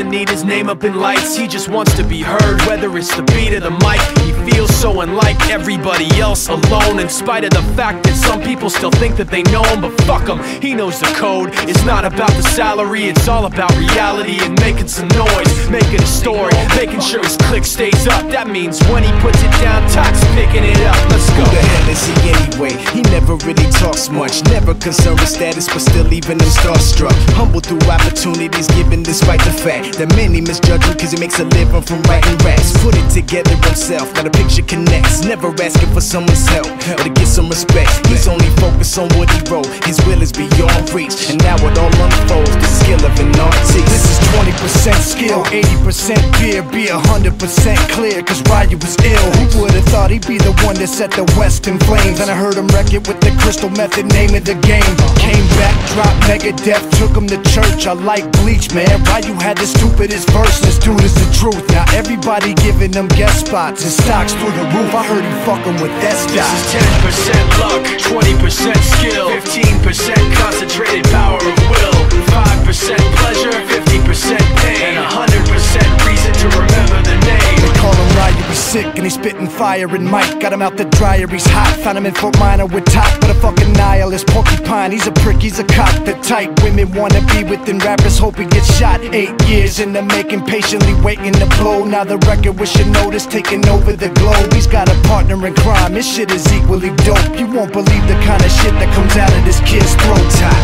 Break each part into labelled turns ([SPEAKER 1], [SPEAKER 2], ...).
[SPEAKER 1] need his name up in lights. He just wants to be heard, whether it's the beat or the mic. He feels so unlike everybody else, alone, in spite of the fact that some people still think that they know him. But fuck him, he knows the code. It's not about the salary, it's all about reality and making some noise, making a story, making sure his click stays up. That means when he puts it down, Tox picking it up. Let's go.
[SPEAKER 2] Who the hell is he anyway? He never really talks much, never concerned with status, but still leaving him starstruck. Humble through opportunities given despite the fact that many misjudge him cause he makes a living from writing raps. Put it together himself, got a picture connects, never asking for someone's help or to get some respect. He's only focused on what he wrote, his will is beyond reach, and now it all unfolds, the skill of an artist.
[SPEAKER 3] This is 20% skill, 80% beer, be 100% clear, cause Ryu was ill. Who would've thought he'd be the one that set the West in flames? And I heard him wreck it with the Crystal Method, name of the game. Came back, dropped Megadeth, took him to church. I like Bleach, man. Ryu had the stupidest verse, this dude is the truth. Now everybody giving them guest spots and stocks through the roof. I heard he fucking with that stock.
[SPEAKER 1] This is 10% luck, 20% skill, 15% concentrated power of will, 5% pleasure, 50% pain, and 100% reason to remember the name.
[SPEAKER 3] They call him Ryu, he's sick and he's spitting fire. And Mike got him out the dryer, he's hot. Found him in Fort Minor with top, but a fucking nihilist porcupine. He's a prick, he's a cock. The type women wanna be within rappers, hope he gets shot. 8 years in the making, patiently waiting to blow. Now the record with Shinoda's taking over the globe. He's got a partner in crime, his shit is equally dope. You won't believe the kind of shit that comes out of this kid's throat.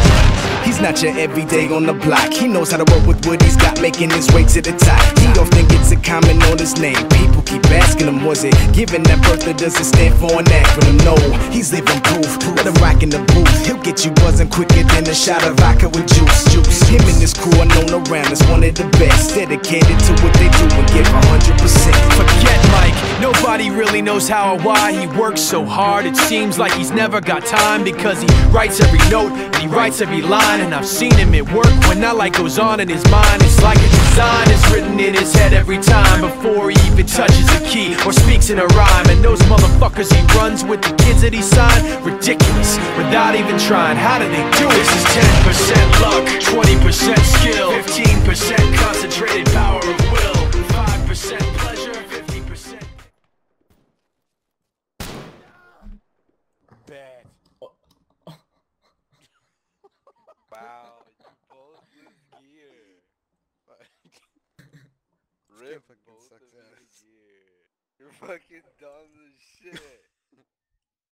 [SPEAKER 2] He's not your everyday on the block. He knows how to work with what he's got, making his way to the top. He often gets a comment on his name. People keep asking him, was it given that birth or does it stand for an acronym? No, he's living proof. Let him rock in the booth. He'll get you buzzing quicker than a shot of vodka with juice. Him and his crew are known around as one of the best, dedicated to what they do and give 100%.
[SPEAKER 1] Forget Mike, nobody really knows how or why he works so hard. It seems like he's never got time, because he writes every note and he writes every line. And I've seen him at work when that light goes on in his mind. It's like a design is written in his head every time before he even touches a key or speaks in a rhyme. And those motherfuckers he runs with, the kids that he signed, ridiculous, without even trying. How do they do it? This is 10% luck, 20% skill, 15% concentrated power of will, 5% pleasure, 50%
[SPEAKER 4] bad. Wow, you both lose gear. Rip,
[SPEAKER 5] fucking
[SPEAKER 4] both
[SPEAKER 5] sucks
[SPEAKER 4] of you
[SPEAKER 5] ass.
[SPEAKER 4] gear. You're fucking dumb as shit.